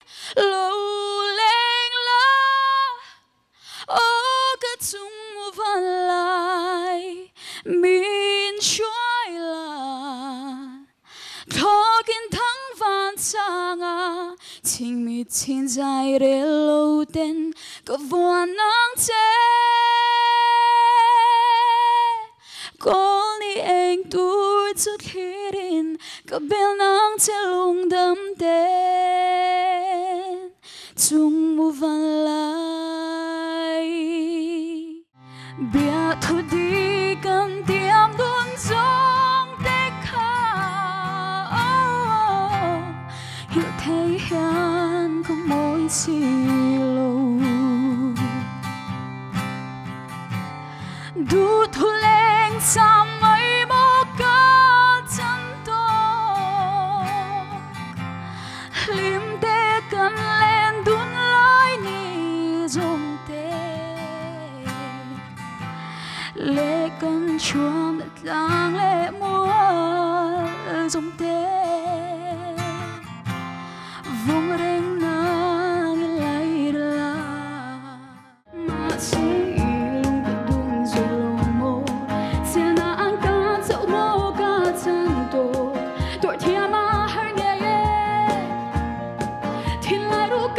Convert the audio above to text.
lâu lên lá ô cái chung van lại min trôi là thọ kinh thắng van sang à tình mi tin dài để lâu tên có buồn nắng che có ni anh tuổi chút khi đến có bên nắng che lung đâm tên chung mu van lại biết thôi đi cần tiêm đun giông tê khá hiểu thấy hắn không mối Sailo đủ thu lên xa mấy mô ca chân tốt lim tê cần lên đun lối ni dùng tê lệ cần chuông đặt lang lệ mua dùng tê vùng reng nang lại là mà suy lung bị đun rồi mô xe na ăn cá dẫu mô cá chân tổ tuổi thia mà hơi nghe thiên lai ru